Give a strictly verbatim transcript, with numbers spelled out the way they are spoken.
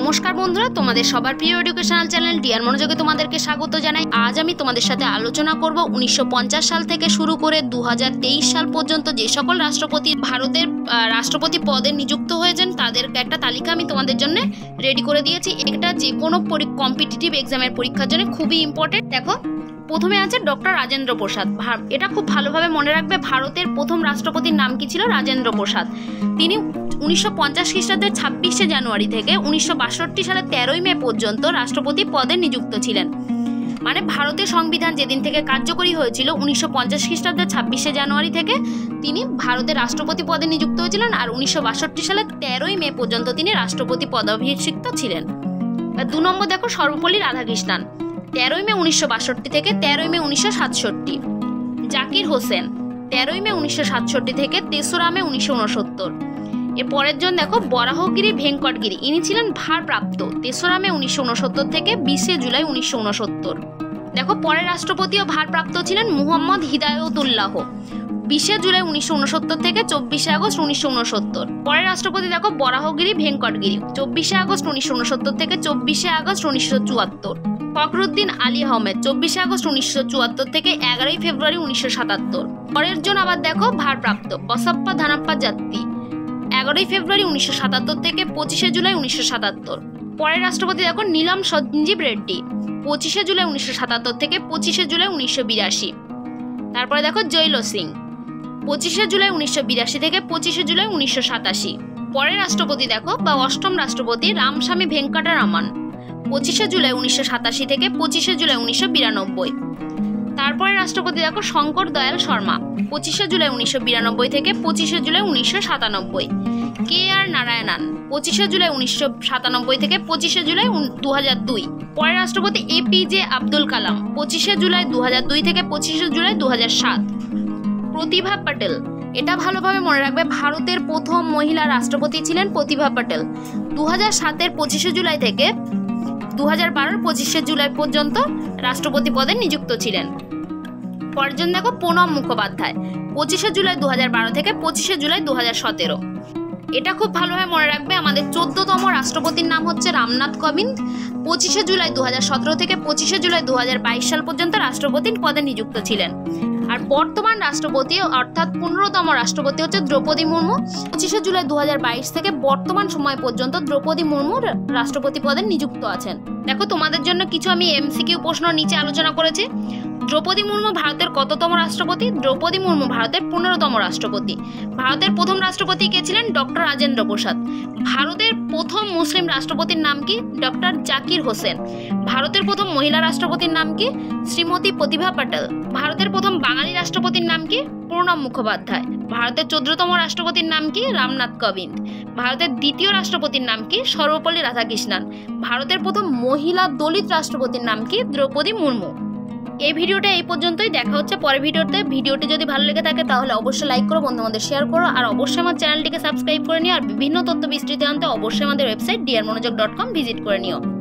নমস্কার বন্ধুরা, তোমাদের সবার প্রিয় এডুকেশনাল চ্যানেল ডিয়ার মনোযোগে তোমাদেরকে স্বাগত জানাই। আজ আমি তোমাদের সাথে আলোচনা করব উনিশশো পঞ্চাশ সাল থেকে শুরু করে দু হাজার তেইশ সাল পর্যন্ত যে সকল রাষ্ট্রপতি ভারতের রাষ্ট্রপতি পদে নিযুক্ত হয়েছেন তাদের একটা তালিকা আমি তোমাদের জন্য রেডি করে দিয়েছি। এটা যে কোনো কম্পিটিটিভ এক্সামের পরীক্ষার জন্য খুবই ইম্পর্টেন্ট। দেখো, প্রথমে আছে ডক্টর রাজেন্দ্র প্রসাদ। এটা খুব ভালোভাবে মনে রাখবে, ভারতের প্রথম রাষ্ট্রপতির নাম কি ছিল? রাজেন্দ্র প্রসাদ। তিনি উনিশশো পঞ্চাশ খ্রিস্টাব্দের ছাব্বিশে জানুয়ারি থেকে উনিশশো বাষট্টি সালের তেরোই মে পর্যন্ত রাষ্ট্রপতি পদে নিযুক্ত ছিলেন। মানে ভারতের সংবিধান যেদিন থেকে কার্যকরী হয়েছিল উনিশশো পঞ্চাশ খ্রিস্টাব্দের ছাব্বিশে জানুয়ারি থেকে তিনি ভারতের রাষ্ট্রপতি পদে নিযুক্ত হয়েছিলেন, আর উনিশশো বাষট্টি সালের তেরোই মে পর্যন্ত তিনি রাষ্ট্রপতি পদাভিষিক্ত ছিলেন। দু নম্বর দেখো, সর্বপল্লী রাধাকৃষ্ণান। তেরোই মে উনিশশো বাষট্টি থেকে তেরোই মে উনিশশো সাতষট্টি। জাকির হোসেন, তেরোই মে উনিশশো সাতষট্টি থেকে তেসরা মে উনিশশো উনসত্তর। এর পরের জন দেখো, বরাহগিরি ভেঙ্কটগিরি। ইনি ছিলেন ভারপ্রাপ্ত, তেসরা মে উনিশশো উনসত্তর থেকে বিশে জুলাই উনিশশো উনসত্তর। দেখো, পরের রাষ্ট্রপতিও ভারপ্রাপ্ত ছিলেন মুহাম্মদ হিদায়তুল্লাহ, বিশে জুলাই উনিশশো উনসত্তর থেকে চব্বিশে আগস্ট উনিশশো উনসত্তর। পরের রাষ্ট্রপতি দেখো, বরাহগিরি ভেঙ্কটগিরি, চব্বিশে আগস্ট উনিশশো উনসত্তর থেকে চব্বিশে আগস্ট উনিশশো চুয়াত্তর। ফখরুদ্দিন আলী আহমেদ, চব্বিশে আগস্ট উনিশশো চুয়াত্তর থেকে এগারোই ফেব্রুয়ারি উনিশশো সাতাত্তর। পরের জন আবার দেখো, ভারপ্রাপ্ত বসাপ্পা ধানাপ্পা জাত্তি, এগারোই ফেব্রুয়ারি উনিশশো সাতাত্তর থেকে পঁচিশে জুলাই উনিশশো সাতাত্তর। পরের রাষ্ট্রপতি দেখো, নীলম সঞ্জীব রেড্ডি, পঁচিশে জুলাই উনিশশো সাতাত্তর থেকে পঁচিশে জুলাই উনিশশো বিরাশি। তারপরে দেখো, জৈল সিং, পঁচিশে জুলাই উনিশশো বিরাশি থেকে পঁচিশে জুলাই উনিশশো সাতাশি। পরের রাষ্ট্রপতি দেখো বা অষ্টম রাষ্ট্রপতি রামস্বামী ভেঙ্কটরামন, পঁচিশে জুলাই উনিশশো সাতাশি থেকে পঁচিশে জুলাই উনিশশো বিরানব্বই। তারপরে রাষ্ট্রপতি দেখো, শঙ্কর দয়াল শর্মা, পঁচিশে জুলাই উনিশশো বিরানব্বই থেকে পঁচিশে জুলাই উনিশশো সাতানব্বই। কে আর নারায়ণন, পঁচিশে জুলাই উনিশশো সাতানব্বই থেকে পঁচিশে জুলাই দু হাজার দুই। পরের রাষ্ট্রপতি এপিজে আব্দুল কালাম, পঁচিশে জুলাই দু হাজার দুই থেকে পঁচিশে জুলাই দু হাজার সাত। প্রতিভা প্যাটেল, এটা ভালোভাবে মনে রাখবে, ভারতের প্রথম মহিলা রাষ্ট্রপতি ছিলেন প্রতিভা প্যাটেল। দু হাজার সাতের পঁচিশে জুলাই থেকে দু হাজার বারোর পঁচিশে জুলাই পর্যন্ত রাষ্ট্রপতি পদে নিযুক্ত ছিলেন। পরের জন দেখো, প্রণব মুখোপাধ্যায়, পঁচিশে জুলাই দু হাজার বারো থেকে পঁচিশে জুলাই দু হাজার সতেরো। এটা খুব ভালোভাবে মনে রাখবে, আমাদের চোদ্দতম রাষ্ট্রপতির নাম হচ্ছে রামনাথ কোবিন্দ। পঁচিশে জুলাই দু হাজার সতেরো থেকে পঁচিশে জুলাই দু হাজার বাইশ সাল পর্যন্ত রাষ্ট্রপতির পদে নিযুক্ত ছিলেন। আর বর্তমান রাষ্ট্রপতি অর্থাৎ পনেরোতম রাষ্ট্রপতি হচ্ছে দ্রৌপদী মুর্মু। পঁচিশে জুলাই দু হাজার বাইশ থেকে বর্তমান সময় পর্যন্ত দ্রৌপদী মুর্মু রাষ্ট্রপতি পদে নিযুক্ত আছেন। দেখো, তোমাদের জন্য কিছু আমি এমসিকিউ প্রশ্ন নিচে আলোচনা করেছি। দ্রৌপদী মুর্মু ভারতের কততম রাষ্ট্রপতি? দ্রৌপদী মুর্মু ভারতের পনেরোতম রাষ্ট্রপতি। ভারতের প্রথম রাষ্ট্রপতি কে ছিলেন? ডক্টর রাজেন্দ্র প্রসাদ। ভারতের প্রথম মুসলিম রাষ্ট্রপতির নাম কি? ডক্টর জাকির হোসেন। ভারতের প্রথম মহিলা রাষ্ট্রপতির নাম কি? শ্রীমতী প্রতিভা প্যাটেল। ভারতের প্রথম বাঙালি রাষ্ট্রপতির নাম কি? প্রণব মুখোপাধ্যায়। ভারতের চোদ্দতম রাষ্ট্রপতির নাম কি? রামনাথ কোবিন্দ। ভারতের দ্বিতীয় রাষ্ট্রপতির নাম কি? সর্বপল্লী রাধাকৃষ্ণান। ভারতের প্রথম মহিলা দলিত রাষ্ট্রপতির নাম কি? দ্রৌপদী মুর্মু। এই ভিডিওটা এই পর্যন্তই, দেখা হচ্ছে পরের ভিডিওতে। ভিডিওটি যদি ভালো লেগে থাকে তাহলে অবশ্যই লাইক করো, বন্ধুদের শেয়ার করো, আর অবশ্যই আমার চ্যানেলটিকে সাবস্ক্রাইব করে নিও। আর বিভিন্ন তথ্য বিস্তৃত আনতে অবশ্যই আমাদের website dear Monojog dot com visit করে নিও।